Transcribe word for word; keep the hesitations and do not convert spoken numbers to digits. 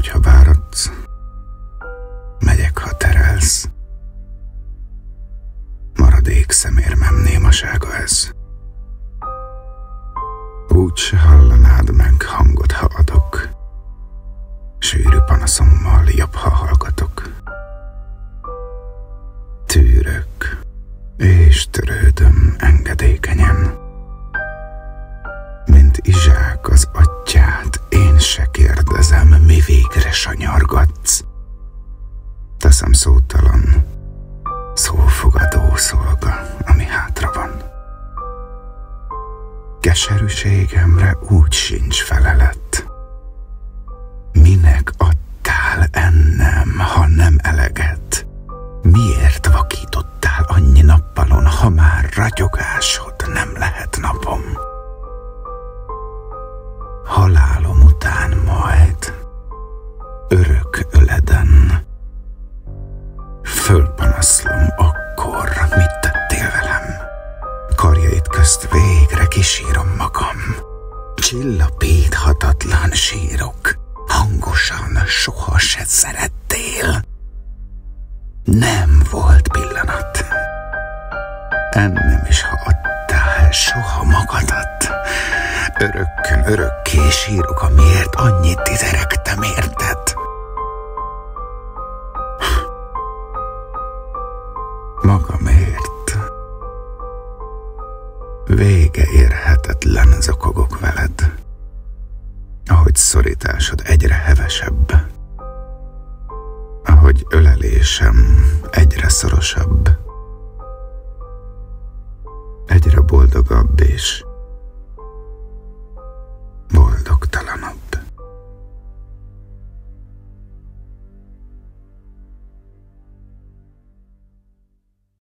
hogyha váradsz, megyek, ha terelsz. Maradék szemérmem némasága ez. Úgy se hallanád meg hangot, ha adok. Sűrű panaszommal jobb, ha hallgatok. Tűrök, és törődöm engedékenyen. Mint Izsák az atyját, én se kérdezem, mi végre sanyargatsz. Teszem szótalan, szófogadó szolga, ami hátra van. Keserűségemre úgy sincs felelet. Minek adtál ennem, ha nem eleget? Miért vakítottál annyi nappalon, ha már ragyogásod nem lehet napom? Halálom után majd, örök öleden, fölpanaszlom akkor, mit tettél velem. Karjaid közt végre kisírom magam. Csillapíthatatlan sírok, hangosan soha se szerettél. Nem volt pillanat, ennem is, ha adtál soha magadat. Örökkön örökké sírok, amiért annyit tizeregtem érted. Magamért. Vége érhetetlen zokogok veled, ahogy szorításod egyre hevesebb, ahogy ölelésem egyre szorosabb, egyre boldogabb és